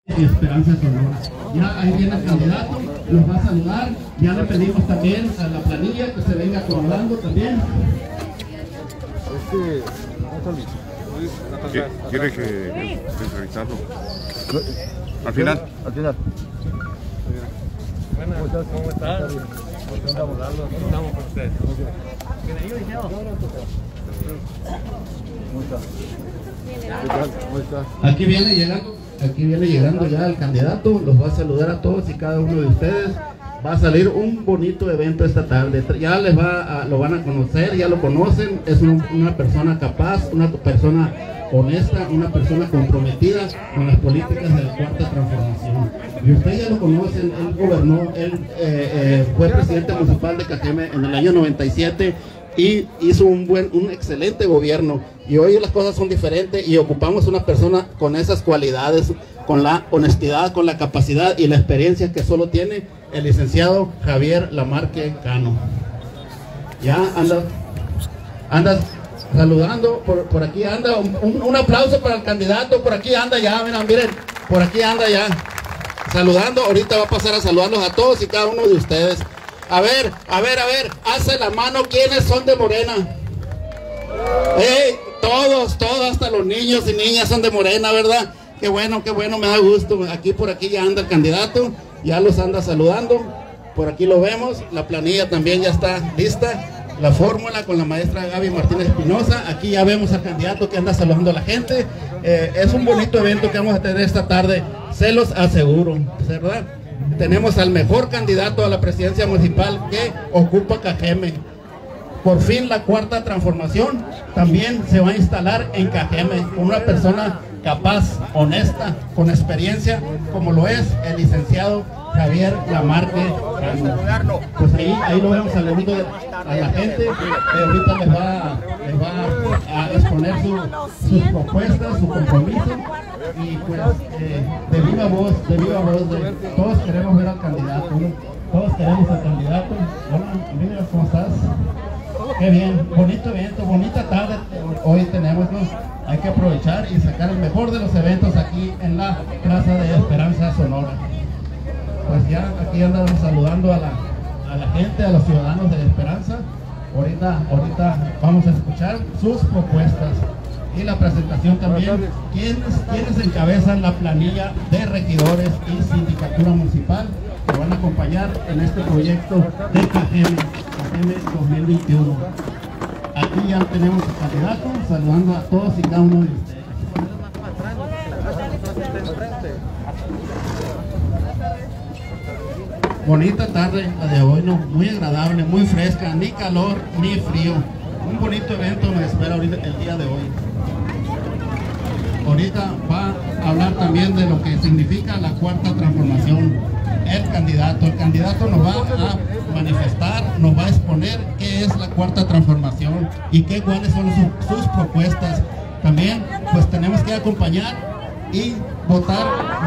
y Esperanza Sonora. Ya ahí viene el candidato, los va a saludar. Ya le pedimos también a la planilla que se venga acomodando también. ¿Quiere que entrevistarlo? Al final. Al final. Buenas, ¿cómo estás? Estamos con usted. ¿Cómo estás? Aquí viene llegando ya el candidato, los va a saludar a todos y cada uno de ustedes. Va a salir un bonito evento esta tarde. Ya lo van a conocer, ya lo conocen. Es una persona capaz, una persona honesta, una persona comprometida con las políticas de la Cuarta Transformación. Y ustedes ya lo conocen, él gobernó, él fue presidente municipal de Cajeme en el año 97 y hizo un excelente gobierno. Y hoy las cosas son diferentes y ocupamos una persona con esas cualidades, con la honestidad, con la capacidad y la experiencia que solo tiene el licenciado Javier Lamarque Cano. Ya anda saludando, por aquí anda, un aplauso para el candidato, por aquí anda ya, miren, por aquí anda ya, saludando. Ahorita va a pasar a saludarlos a todos y cada uno de ustedes. A ver, hace la mano, ¿quiénes son de Morena? Todos, hasta los niños y niñas son de Morena, ¿verdad? Qué bueno, me da gusto. Por aquí ya anda el candidato, ya los anda saludando. Por aquí lo vemos, la planilla también ya está lista. La fórmula con la maestra Gaby Martínez Espinosa. Aquí ya vemos al candidato que anda saludando a la gente. Es un bonito evento que vamos a tener esta tarde, se los aseguro, ¿verdad? Tenemos al mejor candidato a la presidencia municipal que ocupa Cajeme. Por fin la Cuarta Transformación también se va a instalar en Cajeme, con una persona capaz, honesta, con experiencia, como lo es el licenciado Javier Lamarque Cano. Pues ahí lo vemos saludando a la gente. Ahorita les va a exponer sus propuestas, su compromiso. Y pues de viva voz, todos queremos ver al candidato, ¿no? Todos queremos al candidato. Hola, amigos, ¿cómo estás? Qué bien, bonito evento, bonita tarde hoy tenemos, ¿no? Hay que aprovechar y sacar el mejor de los eventos aquí en la Plaza de Esperanza Sonora. Pues ya aquí andamos saludando a la gente, a los ciudadanos de Esperanza. Ahorita vamos a escuchar sus propuestas y la presentación también. ¿Quiénes encabezan la planilla de regidores y sindicatura municipal que van a acompañar en este proyecto de Cajeme 2021? Aquí ya tenemos al candidato saludando a todos y cada uno de ustedes. Bonita tarde la de hoy, ¿no? Muy agradable, muy fresca, ni calor ni frío. Un bonito evento nos espera ahorita el día de hoy. Ahorita va a hablar también de lo que significa la Cuarta Transformación. El candidato nos va a manifestar, nos va a exponer qué es la Cuarta Transformación y cuáles son sus propuestas. También pues tenemos que acompañar y votar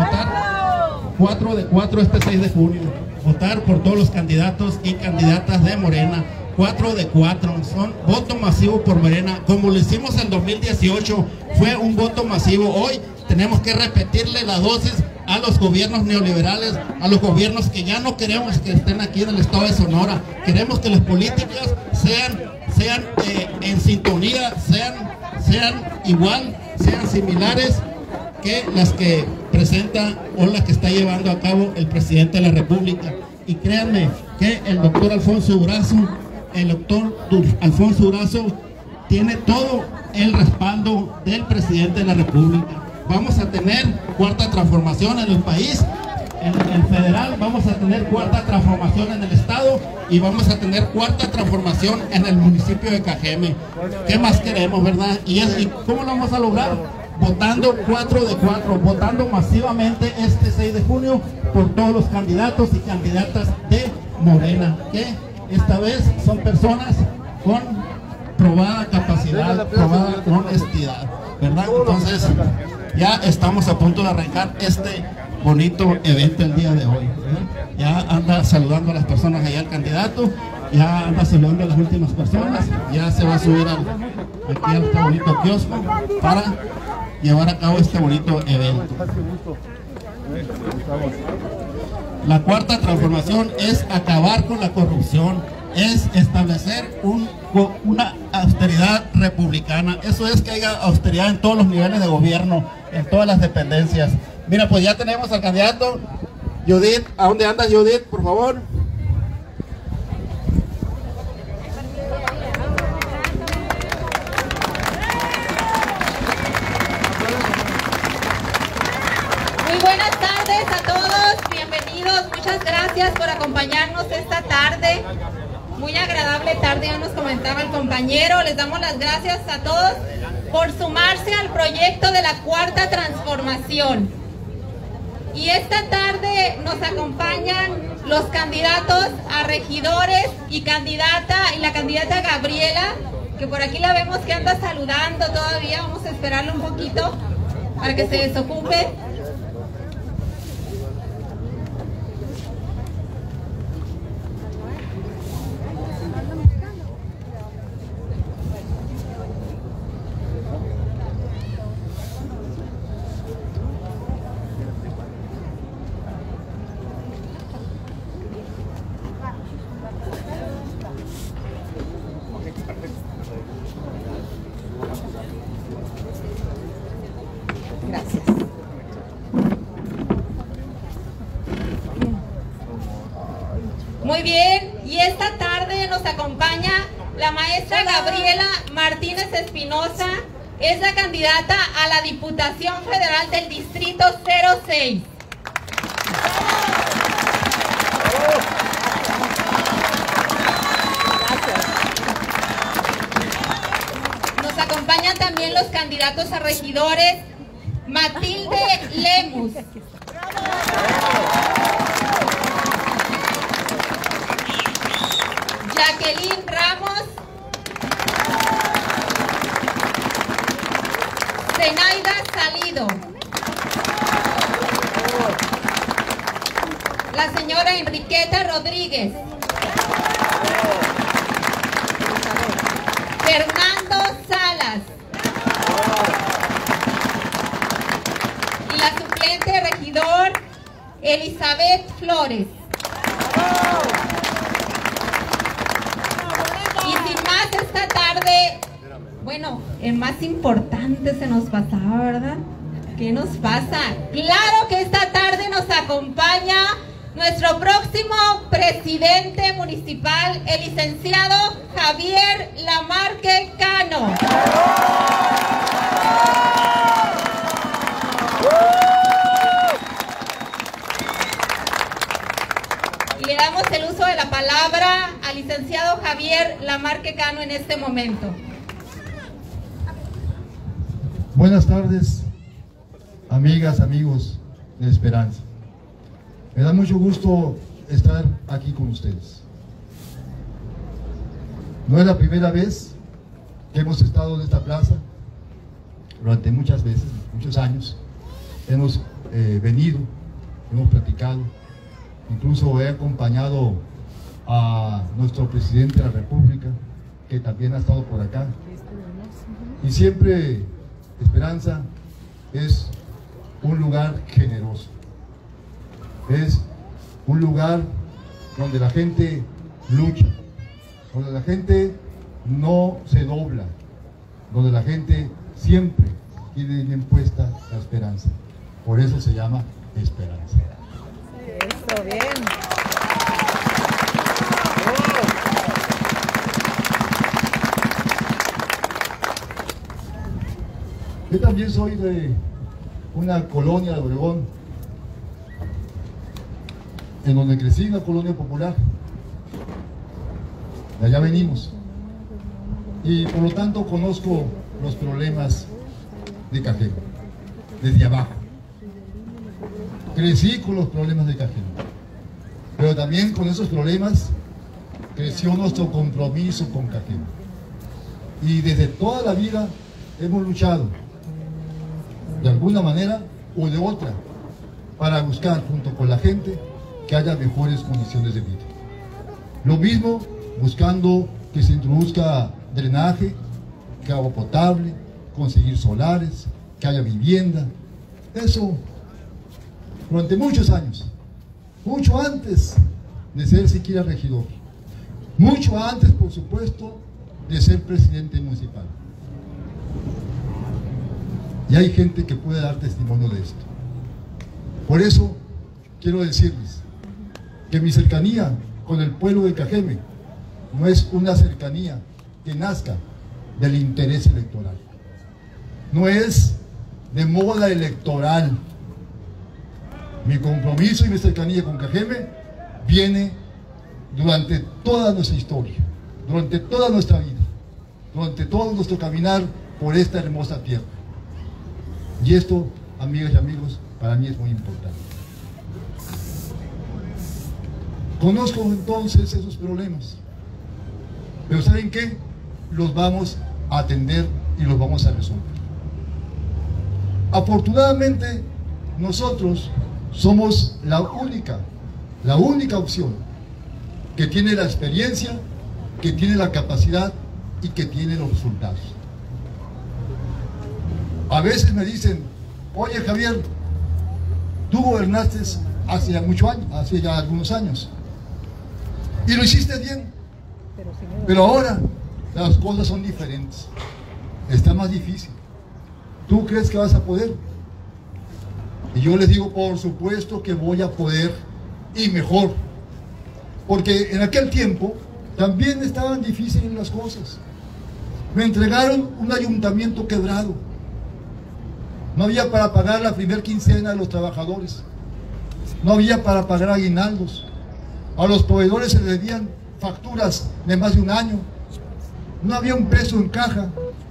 4 de 4 este 6 de junio. Votar por todos los candidatos y candidatas de Morena. 4 de 4, son voto masivo por Morena, como lo hicimos en 2018, fue un voto masivo. Hoy tenemos que repetirle la dosis a los gobiernos neoliberales, a los gobiernos que ya no queremos que estén aquí en el estado de Sonora. Queremos que las políticas sean en sintonía, sean igual, sean similares que las que presenta o las que está llevando a cabo el presidente de la República. Y créanme que el doctor Alfonso Durazo tiene todo el respaldo del presidente de la República. Vamos a tener Cuarta Transformación en el país, en el federal, vamos a tener Cuarta Transformación en el estado y vamos a tener Cuarta Transformación en el municipio de Cajeme. ¿Qué más queremos, verdad? ¿Y cómo lo vamos a lograr? Votando 4 de 4, votando masivamente este 6 de junio por todos los candidatos y candidatas de Morena, que esta vez son personas con probada capacidad, probada honestidad, ¿verdad? Entonces ya estamos a punto de arrancar este bonito evento el día de hoy, ¿verdad? Ya anda saludando a las personas allá el candidato, ya anda saludando a las últimas personas, ya se va a subir aquí a este bonito kiosco para llevar a cabo este bonito evento. La cuarta transformación es acabar con la corrupción, es establecer una austeridad republicana. Eso es que haya austeridad en todos los niveles de gobierno, en todas las dependencias. Mira, pues ya tenemos al candidato. Judith, ¿a dónde andas, Judith, por favor? Muy buenas tardes a todos, bienvenidos, muchas gracias por acompañarnos esta tarde. Muy agradable tarde, ya nos comentaba el compañero. Les damos las gracias a todos por sumarse al proyecto de la Cuarta Transformación. Y esta tarde nos acompañan los candidatos a regidores y la candidata Gabriela, que por aquí la vemos que anda saludando todavía. Vamos a esperarle un poquito para que se desocupe. Gracias. Muy bien, y esta tarde nos acompaña la maestra Gabriela Martínez Espinosa, es la candidata a la Diputación Federal del Distrito 06. Nos acompañan también los candidatos a regidores. Matilde Lemus, Jacqueline Ramos, Zenaida Salido, la señora Enriqueta Rodríguez, Fernando Salas, y la suplente regidor Elizabeth Flores. Y sin más esta tarde, bueno, el más importante se nos pasaba, ¿verdad? ¿Qué nos pasa? Claro que esta tarde nos acompaña nuestro próximo presidente municipal, el licenciado Javier Lamarque Cano. Y le damos el uso de la palabra al licenciado Javier Lamarque Cano en este momento. Buenas tardes, amigas, amigos de Esperanza. Me da mucho gusto estar aquí con ustedes. No es la primera vez que hemos estado en esta plaza. Durante muchas veces, muchos años, hemos venido, hemos platicado. Incluso he acompañado a nuestro presidente de la República, que también ha estado por acá. Y siempre Esperanza es un lugar generoso. Es un lugar donde la gente lucha, donde la gente no se dobla, donde la gente siempre tiene bien puesta la esperanza. Por eso se llama Esperanza. Eso, bien. Yo también soy de una colonia de Obregón, en donde crecí, una colonia popular. De allá venimos. Y por lo tanto conozco los problemas de Cajeme, desde abajo. Crecí con los problemas de Cajeme, pero también con esos problemas creció nuestro compromiso con Cajeme. Y desde toda la vida hemos luchado, de alguna manera o de otra, para buscar junto con la gente que haya mejores condiciones de vida. Lo mismo buscando que se introduzca drenaje, que agua potable, conseguir solares, que haya vivienda. Eso durante muchos años, mucho antes de ser siquiera regidor, mucho antes, por supuesto, de ser presidente municipal. Y hay gente que puede dar testimonio de esto. Por eso quiero decirles que mi cercanía con el pueblo de Cajeme no es una cercanía que nazca del interés electoral, no es de moda electoral. Mi compromiso y mi cercanía con Cajeme viene durante toda nuestra historia, durante toda nuestra vida, durante todo nuestro caminar por esta hermosa tierra. Y esto, amigas y amigos, para mí es muy importante. Conozco entonces esos problemas, pero ¿saben qué? Los vamos a atender y los vamos a resolver. Afortunadamente, nosotros somos la única opción que tiene la experiencia, que tiene la capacidad y que tiene los resultados. A veces me dicen: oye, Javier, tú gobernaste hace ya algunos años y lo hiciste bien, pero ahora las cosas son diferentes, está más difícil. ¿Tú crees que vas a poder? Y yo les digo: por supuesto que voy a poder, y mejor, porque en aquel tiempo también estaban difíciles las cosas. Me entregaron un ayuntamiento quebrado, no había para pagar la primera quincena de los trabajadores, no había para pagar aguinaldos, a los proveedores se les debían facturas de más de un año, no había un peso en caja.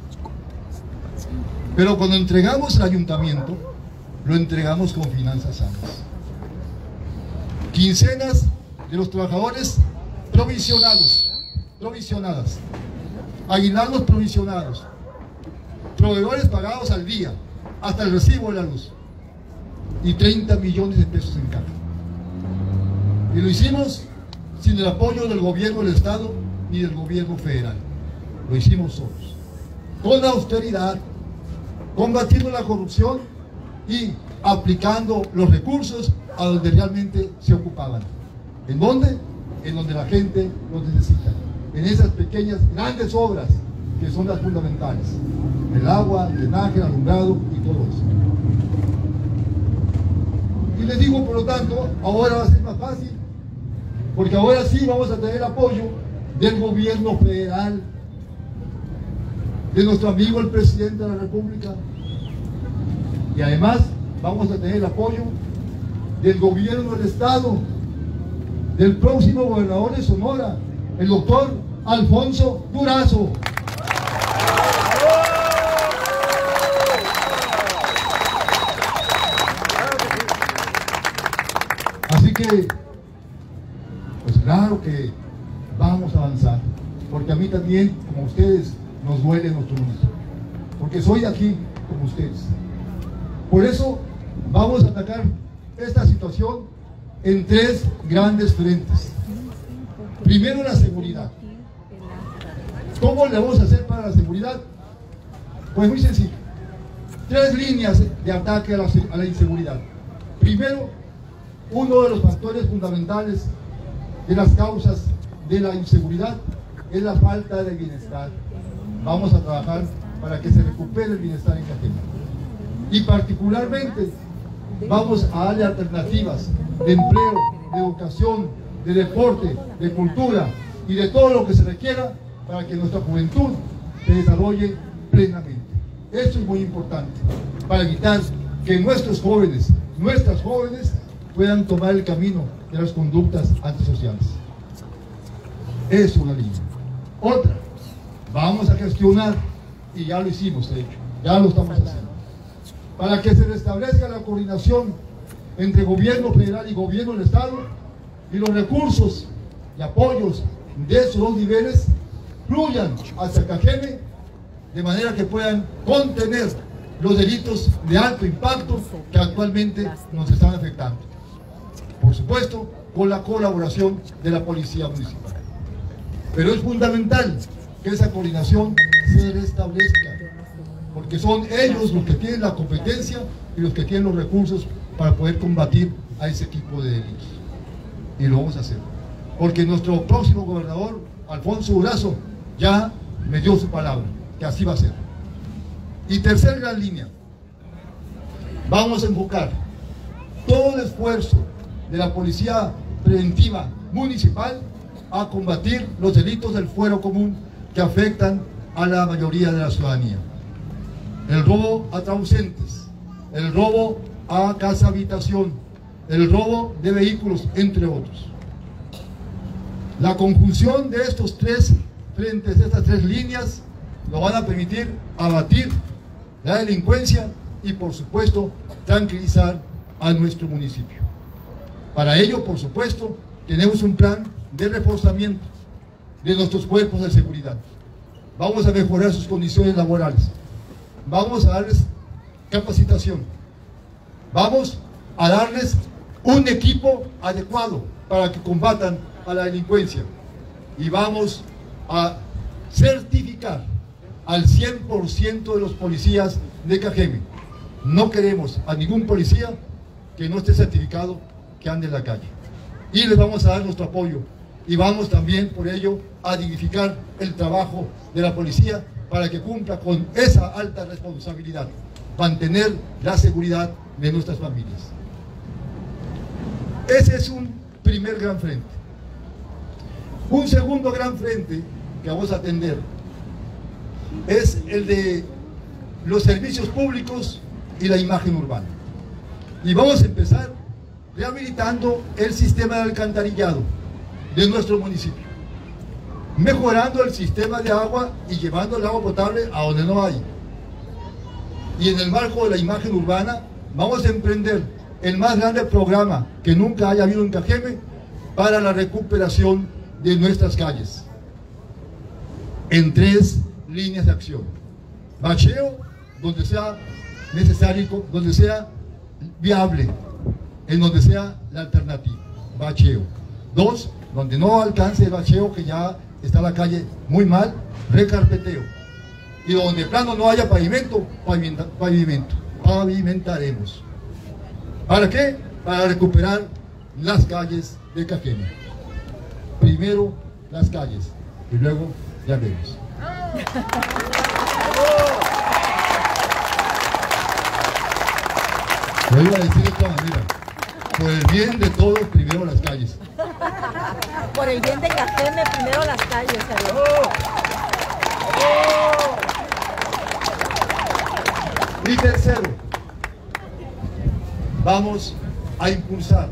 Pero cuando entregamos el ayuntamiento, lo entregamos con finanzas sanas. Quincenas de los trabajadores provisionadas, aguinaldos provisionados, proveedores pagados al día, hasta el recibo de la luz, y 30 millones de pesos en caja. Y lo hicimos sin el apoyo del gobierno del Estado ni del gobierno federal. Lo hicimos solos, con austeridad, combatiendo la corrupción y aplicando los recursos a donde realmente se ocupaban. ¿En dónde? En donde la gente los necesita, en esas pequeñas, grandes obras que son las fundamentales: el agua, el drenaje, el alumbrado y todo eso. Y les digo, por lo tanto, ahora va a ser más fácil, porque ahora sí vamos a tener apoyo del gobierno federal, de nuestro amigo el presidente de la República, y además vamos a tener el apoyo del gobierno del Estado, del próximo gobernador de Sonora, el doctor Alfonso Durazo. Así que, pues claro que vamos a avanzar, porque a mí también, como ustedes, nos duele nuestro mundo, porque soy de aquí como ustedes. Por eso vamos a atacar esta situación en tres grandes frentes. Primero, la seguridad. ¿Cómo le vamos a hacer para la seguridad? Pues muy sencillo. Tres líneas de ataque a la inseguridad. Primero, uno de los factores fundamentales de las causas de la inseguridad es la falta de bienestar. Vamos a trabajar para que se recupere el bienestar en Cajeme. Y particularmente vamos a darle alternativas de empleo, de educación, de deporte, de cultura y de todo lo que se requiera para que nuestra juventud se desarrolle plenamente. Esto es muy importante para evitar que nuestros jóvenes, nuestras jóvenes puedan tomar el camino de las conductas antisociales. Es una línea. Otra, vamos a gestionar, y ya lo hicimos de hecho, ya lo estamos haciendo, para que se restablezca la coordinación entre gobierno federal y gobierno del Estado, y los recursos y apoyos de esos dos niveles fluyan hacia Cajeme, de manera que puedan contener los delitos de alto impacto que actualmente nos están afectando. Por supuesto, con la colaboración de la Policía Municipal. Pero es fundamental que esa coordinación se restablezca, porque son ellos los que tienen la competencia y los que tienen los recursos para poder combatir a ese tipo de delitos. Y lo vamos a hacer. Porque nuestro próximo gobernador, Alfonso Durazo, ya me dio su palabra, que así va a ser. Y tercera gran línea, vamos a enfocar todo el esfuerzo de la Policía Preventiva Municipal a combatir los delitos del fuero común que afectan a la mayoría de la ciudadanía. El robo a transeúntes, el robo a casa habitación, el robo de vehículos, entre otros. La conjunción de estos tres frentes, de estas tres líneas, nos van a permitir abatir la delincuencia y, por supuesto, tranquilizar a nuestro municipio. Para ello, por supuesto, tenemos un plan de reforzamiento de nuestros cuerpos de seguridad. Vamos a mejorar sus condiciones laborales. Vamos a darles capacitación. Vamos a darles un equipo adecuado para que combatan a la delincuencia. Y vamos a certificar al 100% de los policías de Cajeme. No queremos a ningún policía que no esté certificado que ande en la calle. Y les vamos a dar nuestro apoyo. Y vamos también, por ello, a dignificar el trabajo de la policía para que cumpla con esa alta responsabilidad, mantener la seguridad de nuestras familias. Ese es un primer gran frente. Un segundo gran frente que vamos a atender es el de los servicios públicos y la imagen urbana. Y vamos a empezar rehabilitando el sistema de alcantarillado de nuestro municipio, mejorando el sistema de agua y llevando el agua potable a donde no hay. Y en el marco de la imagen urbana vamos a emprender el más grande programa que nunca haya habido en Cajeme para la recuperación de nuestras calles, en 3 líneas de acción: bacheo donde sea necesario, donde sea viable, en donde sea la alternativa, bacheo. 2, donde no alcance el bacheo, que ya está la calle muy mal, recarpeteo. Y donde de plano no haya pavimento, pavimentaremos. ¿Para qué? Para recuperar las calles de Cajeme. Primero las calles y luego ya vemos. Lo iba a decir de esta manera: por el bien de todos, primero las calles. Por el bien de Cajeme, primero las calles. Y tercero, vamos a impulsar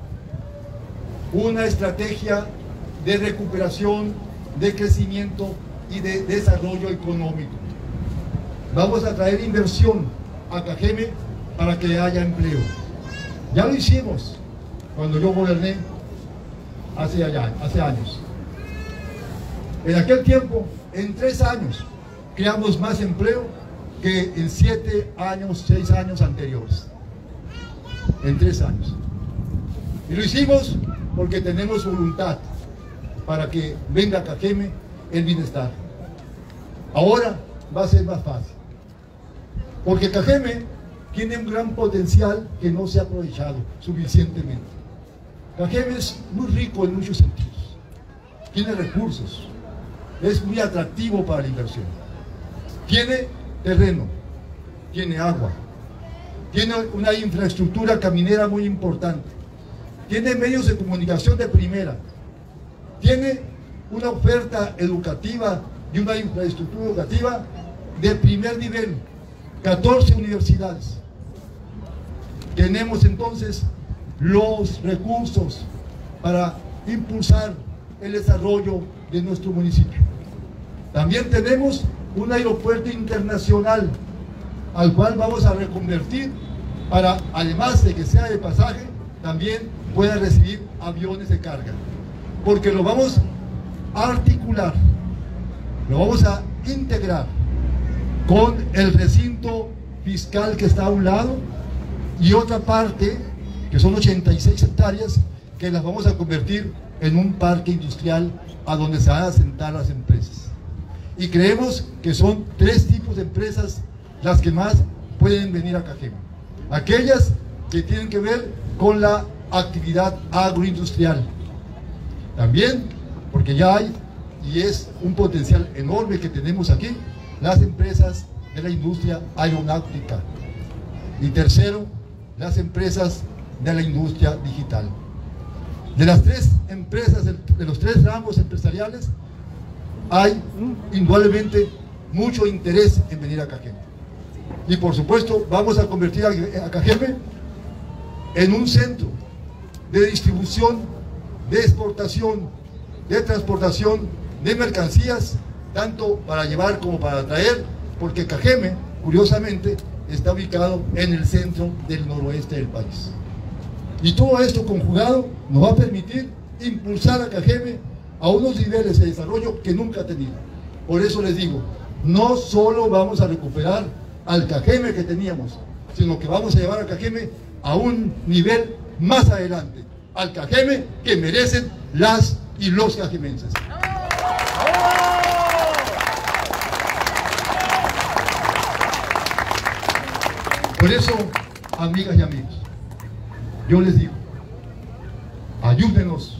una estrategia de recuperación, de crecimiento y de desarrollo económico. Vamos a traer inversión a Cajeme para que haya empleo. Ya lo hicimos cuando yo goberné hace años. En aquel tiempo, en 3 años, creamos más empleo que en 7 años, 6 años anteriores. En 3 años. Y lo hicimos porque tenemos voluntad para que venga a Cajeme el bienestar. Ahora va a ser más fácil, porque Cajeme tiene un gran potencial que no se ha aprovechado suficientemente. Cajeme es muy rico en muchos sentidos, tiene recursos, es muy atractivo para la inversión, tiene terreno, tiene agua, tiene una infraestructura caminera muy importante, tiene medios de comunicación de primera, tiene una oferta educativa y una infraestructura educativa de primer nivel, 14 universidades. Tenemos entonces los recursos para impulsar el desarrollo de nuestro municipio. También tenemos un aeropuerto internacional al cual vamos a reconvertir para, además de que sea de pasaje, también pueda recibir aviones de carga, porque lo vamos a articular, lo vamos a integrar con el recinto fiscal que está a un lado y otra parte, que son 86 hectáreas, que las vamos a convertir en un parque industrial a donde se van a asentar las empresas. Y creemos que son 3 tipos de empresas las que más pueden venir a Cajeme: aquellas que tienen que ver con la actividad agroindustrial. También, porque ya hay, y es un potencial enorme que tenemos aquí, las empresas de la industria aeronáutica. Y tercero, las empresas de la industria digital. De las tres empresas, de los tres ramos empresariales, hay indudablemente mucho interés en venir a Cajeme. Y por supuesto vamos a convertir a Cajeme en un centro de distribución, de exportación, de transportación de mercancías, tanto para llevar como para traer, porque Cajeme, curiosamente, está ubicado en el centro del noroeste del país. Y todo esto conjugado nos va a permitir impulsar a Cajeme a unos niveles de desarrollo que nunca ha tenido. Por eso les digo, no solo vamos a recuperar al Cajeme que teníamos, sino que vamos a llevar a Cajeme a un nivel más adelante, al Cajeme que merecen las y los cajemenses. Por eso, amigas y amigos, yo les digo, ayúdenos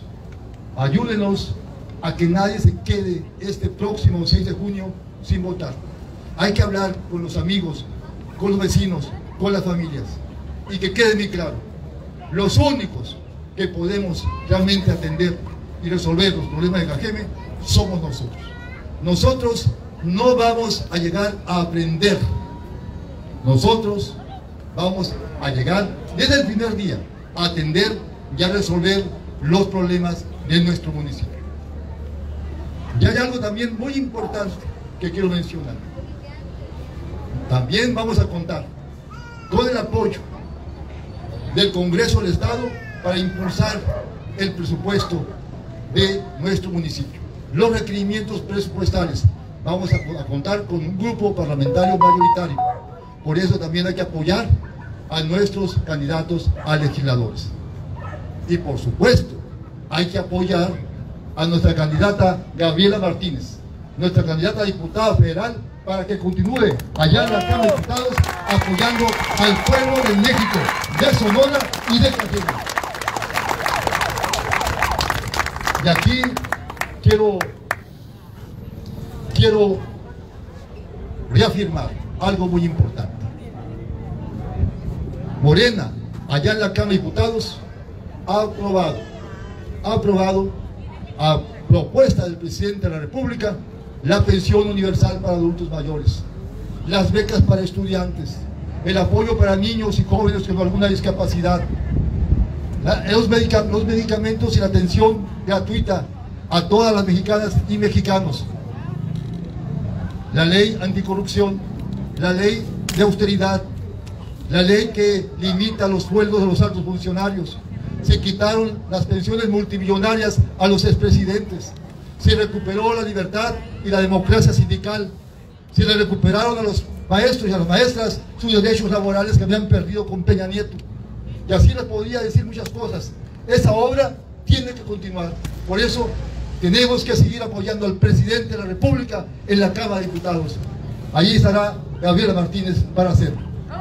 a que nadie se quede este próximo 6 de junio sin votar. Hay que hablar con los amigos, con los vecinos, con las familias. Y que quede muy claro, los únicos que podemos realmente atender y resolver los problemas de Cajeme somos nosotros. Nosotros no vamos a llegar a aprender. Nosotros vamos a llegar desde el primer día a atender y a resolver los problemas de nuestro municipio. Y hay algo también muy importante que quiero mencionar. También vamos a contar con el apoyo del Congreso del Estado para impulsar el presupuesto de nuestro municipio. Los requerimientos presupuestales. Vamos a contar con un grupo parlamentario mayoritario. Por eso también hay que apoyar a nuestros candidatos a legisladores. Y por supuesto, hay que apoyar a nuestra candidata Gabriela Martínez, nuestra candidata a diputada federal, para que continúe allá en la Cámara de Diputados apoyando al pueblo de México, de Sonora y de Cajeme. Y aquí quiero reafirmar algo muy importante. Morena, allá en la Cámara de Diputados, ha aprobado a propuesta del presidente de la República la pensión universal para adultos mayores, las becas para estudiantes, el apoyo para niños y jóvenes con alguna discapacidad, los medicamentos y la atención gratuita a todas las mexicanas y mexicanos, la ley anticorrupción, la ley de austeridad, la ley que limita los sueldos de los altos funcionarios. Se quitaron las pensiones multimillonarias a los expresidentes, se recuperó la libertad y la democracia sindical, se le recuperaron a los maestros y a las maestras sus derechos laborales que habían perdido con Peña Nieto. Y así les podría decir muchas cosas. Esa obra tiene que continuar. Por eso tenemos que seguir apoyando al presidente de la República en la Cámara de Diputados. Allí estará Gabriela Martínez para hacerlo.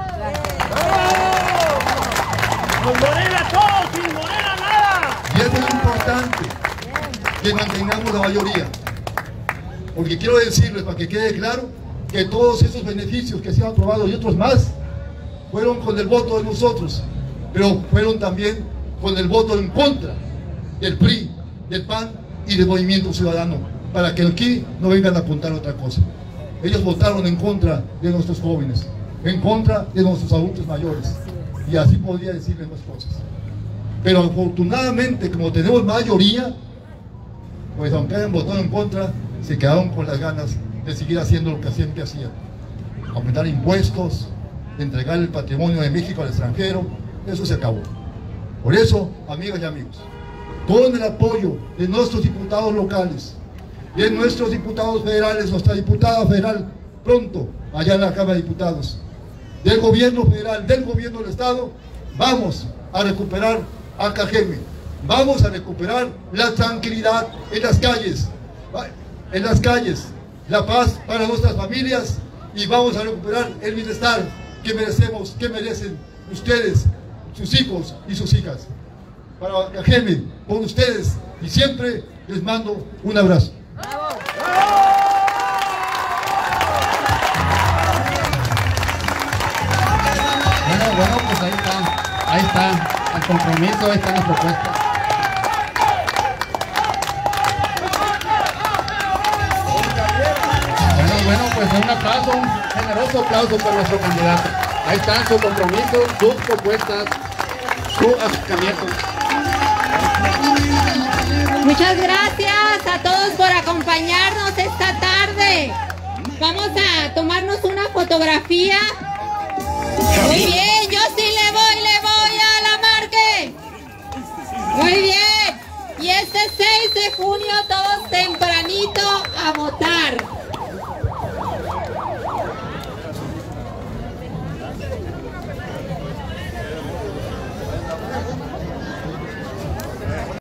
¡Con Morena todo, sin Morena nada! Y es muy importante que mantengamos la mayoría, porque quiero decirles, para que quede claro, que todos esos beneficios que se han aprobado y otros más fueron con el voto de nosotros, pero fueron también con el voto en contra del PRI, del PAN y del Movimiento Ciudadano, para que aquí no vengan a apuntar otra cosa. Ellos votaron en contra de nuestros jóvenes, en contra de nuestros adultos mayores, y así podría decirles más cosas. Pero afortunadamente, como tenemos mayoría, pues aunque hayan votado en contra, se quedaron con las ganas de seguir haciendo lo que siempre hacían: aumentar impuestos, entregar el patrimonio de México al extranjero. Eso se acabó. Por eso, amigas y amigos, con el apoyo de nuestros diputados locales, de nuestros diputados federales, nuestra diputada federal pronto allá en la Cámara de Diputados, del gobierno federal, del gobierno del Estado, vamos a recuperar a Cajeme, vamos a recuperar la tranquilidad en las calles, la paz para nuestras familias, y vamos a recuperar el bienestar que merecemos, que merecen ustedes, sus hijos y sus hijas. Para Cajeme, con ustedes, y siempre les mando un abrazo. Bueno, pues ahí está el compromiso, ahí están las propuestas. Bueno, pues un aplauso, un generoso aplauso para nuestro candidato. Ahí están su compromiso, sus propuestas, su acercamiento. Muchas gracias a todos por acompañarnos esta tarde. Vamos a tomarnos una fotografía. Muy bien, yo sí le voy a la Marque. Muy bien. Y este 6 de junio todos tempranito a votar.